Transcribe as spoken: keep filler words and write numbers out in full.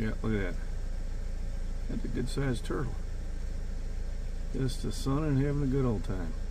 Yeah, look at that. That's a good sized turtle. Just the sun and having a good old time.